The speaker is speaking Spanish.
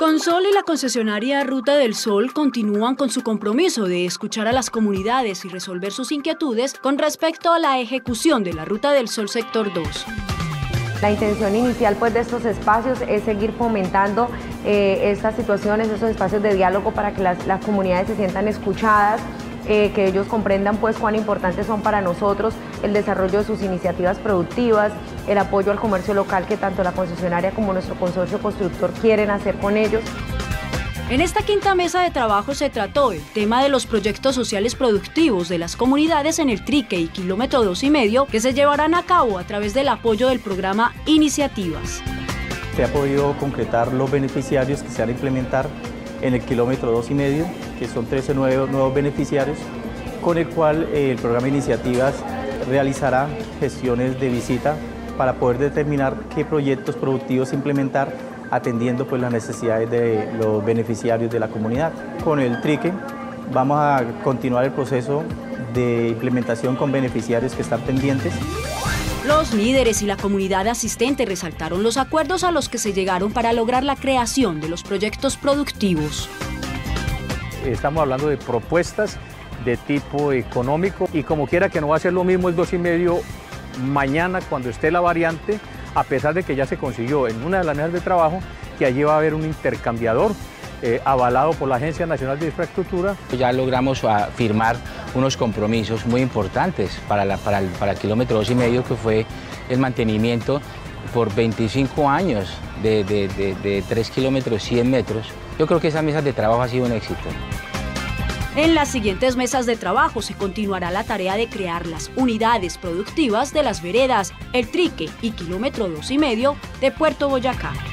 Consol y la concesionaria Ruta del Sol continúan con su compromiso de escuchar a las comunidades y resolver sus inquietudes con respecto a la ejecución de la Ruta del Sol Sector 2. La intención inicial de estos espacios es seguir fomentando estas situaciones, estos espacios de diálogo para que las comunidades se sientan escuchadas, que ellos comprendan cuán importantes son para nosotros el desarrollo de sus iniciativas productivas, el apoyo al comercio local que tanto la concesionaria como nuestro consorcio constructor quieren hacer con ellos. En esta quinta mesa de trabajo se trató el tema de los proyectos sociales productivos de las comunidades en el Trique y kilómetro 2,5 que se llevarán a cabo a través del apoyo del programa Iniciativas. Se ha podido concretar los beneficiarios que se van a implementar en el kilómetro 2,5, que son 13 nuevos beneficiarios, con el cual el programa Iniciativas realizará gestiones de visita para poder determinar qué proyectos productivos implementar, atendiendo las necesidades de los beneficiarios de la comunidad. Con el Trique vamos a continuar el proceso de implementación con beneficiarios que están pendientes. Los líderes y la comunidad asistente resaltaron los acuerdos a los que se llegaron para lograr la creación de los proyectos productivos. Estamos hablando de propuestas de tipo económico y como quiera que no va a ser lo mismo el 2,5 mañana cuando esté la variante, a pesar de que ya se consiguió en una de las mesas de trabajo que allí va a haber un intercambiador avalado por la Agencia Nacional de Infraestructura. Ya logramos firmar unos compromisos muy importantes para el kilómetro 2,5, que fue el mantenimiento por 25 años de 3 kilómetros 100 metros. Yo creo que esa mesa de trabajo ha sido un éxito. En las siguientes mesas de trabajo se continuará la tarea de crear las unidades productivas de las veredas El Trique y kilómetro 2,5 de Puerto Boyacá.